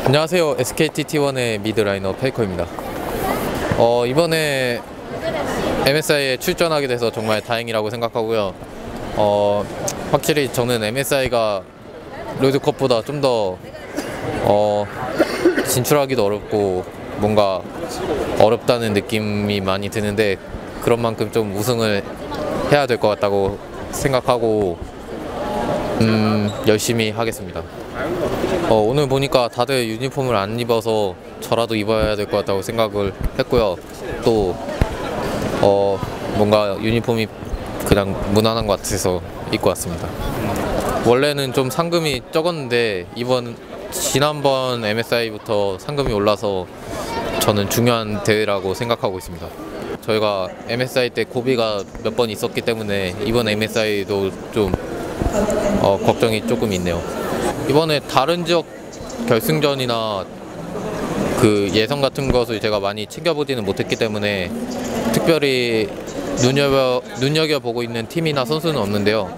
안녕하세요. SKT T1의 미드라이너 페이커입니다. 이번에 MSI에 출전하게 돼서 정말 다행이라고 생각하고요. 확실히 저는 MSI가 롤드컵보다 좀 더 진출하기도 어렵고 뭔가 어렵다는 느낌이 많이 드는데, 그런 만큼 좀 우승을 해야 될 것 같다고 생각하고 열심히 하겠습니다. 오늘 보니까 다들 유니폼을 안 입어서 저라도 입어야 될 것 같다고 생각을 했고요. 또 뭔가 유니폼이 그냥 무난한 것 같아서 입고 왔습니다. 원래는 좀 상금이 적었는데 지난번 MSI부터 상금이 올라서 저는 중요한 대회라고 생각하고 있습니다. 저희가 MSI 때 고비가 몇 번 있었기 때문에 이번 MSI도 좀 걱정이 조금 있네요. 이번에 다른 지역 결승전이나 그 예선 같은 것을 제가 많이 챙겨보지는 못했기 때문에 특별히 눈여겨보고 있는 팀이나 선수는 없는데요.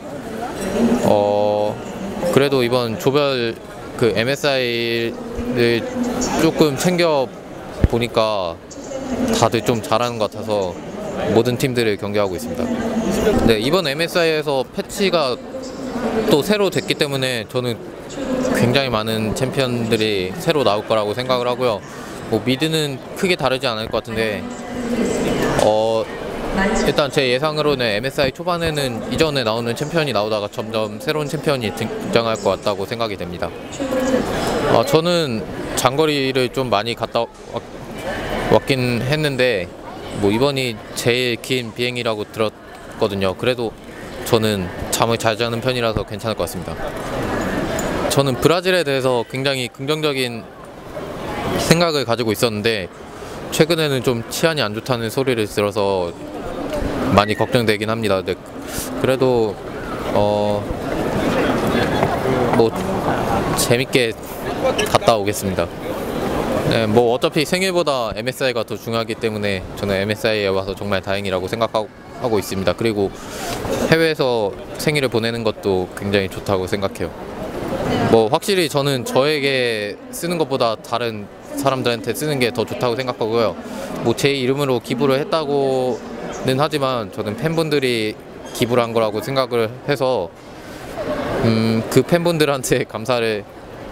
그래도 이번 조별 그 MSI를 조금 챙겨보니까 다들 좀 잘하는 것 같아서 모든 팀들을 경기하고 있습니다. 네, 이번 MSI에서 패치가 또 새로 됐기 때문에 저는 굉장히 많은 챔피언들이 새로 나올 거라고 생각을 하고요. 미드는 크게 다르지 않을 것 같은데 일단 제 예상으로는 MSI 초반에는 이전에 나오는 챔피언이 나오다가 점점 새로운 챔피언이 등장할 것 같다고 생각이 됩니다. 저는 장거리를 좀 많이 갔다 왔긴 했는데 이번이 제일 긴 비행이라고 들었거든요. 그래도 저는 잠을 잘 자는 편이라서 괜찮을 것 같습니다. 저는 브라질에 대해서 굉장히 긍정적인 생각을 가지고 있었는데 최근에는 좀 치안이 안 좋다는 소리를 들어서 많이 걱정되긴 합니다. 네, 그래도 재밌게 갔다 오겠습니다. 네, 어차피 생일보다 MSI가 더 중요하기 때문에 저는 MSI에 와서 정말 다행이라고 생각하고 있습니다. 그리고 해외에서 생일을 보내는 것도 굉장히 좋다고 생각해요. 확실히 저는 저에게 쓰는 것보다 다른 사람들한테 쓰는 게 더 좋다고 생각하고요. 제 이름으로 기부를 했다고는 하지만 저는 팬분들이 기부를 한 거라고 생각을 해서 그 팬분들한테 감사를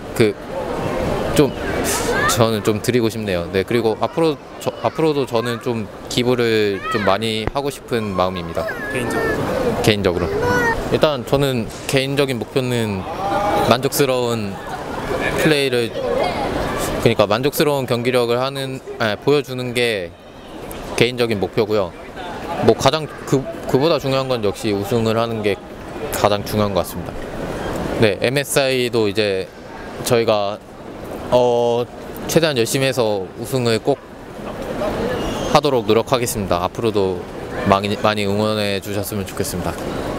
저는 좀 드리고 싶네요. 네, 그리고 앞으로도 저는 좀 기부를 좀 많이 하고 싶은 마음입니다. 개인적으로. 일단 저는 개인적인 목표는 만족스러운 플레이를, 그러니까 만족스러운 경기력을 보여주는 게 개인적인 목표고요. 가장 그보다 중요한 건 역시 우승을 하는 게 가장 중요한 것 같습니다. 네, MSI도 이제 저희가 최대한 열심히 해서 우승을 꼭 하도록 노력하겠습니다. 앞으로도 많이 응원해 주셨으면 좋겠습니다.